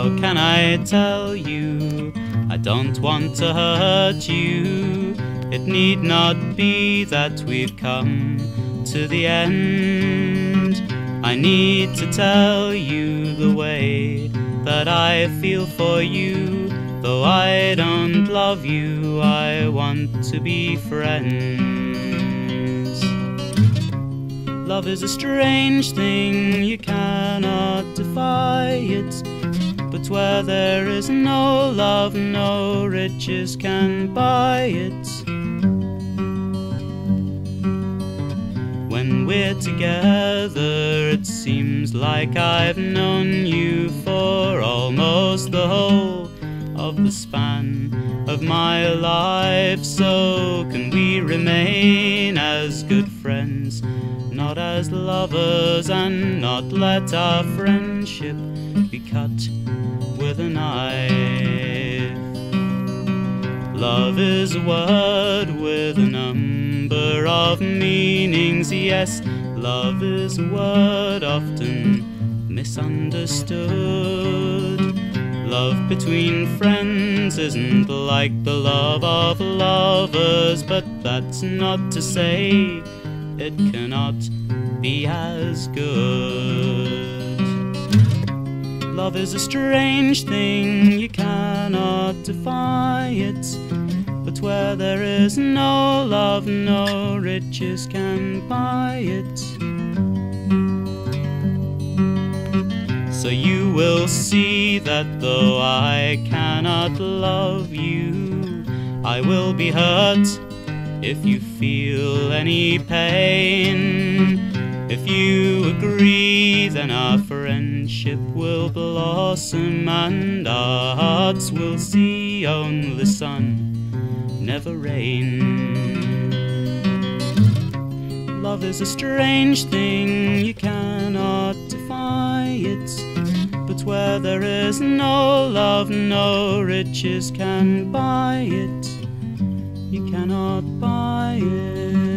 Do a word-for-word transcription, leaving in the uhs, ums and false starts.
How can I tell you? I don't want to hurt you. It need not be that we've come to the end. I need to tell you the way that I feel for you. Though I don't love you, I want to be friends. Love is a strange thing, you cannot defy it. But where there is no love, no riches can buy it. When we're together, it seems like I've known you for almost the whole of the span of my life. So can we remain as good friends, not as lovers, and not let our friendship be cut with a knife? Love is a word with a number of meanings, yes. Love is a word often misunderstood. Love between friends isn't like the love of lovers, but that's not to say it cannot be as good. Love is a strange thing, you cannot defy it. But where there is no love, no riches can buy it. So you will see that though I cannot love you, I will be hurt if you feel any pain. If you agree, then our friendship will blossom, and our hearts will see only sun, never rain. Love is a strange thing, you cannot defy it. But where there is no love, no riches can buy it. You cannot buy it.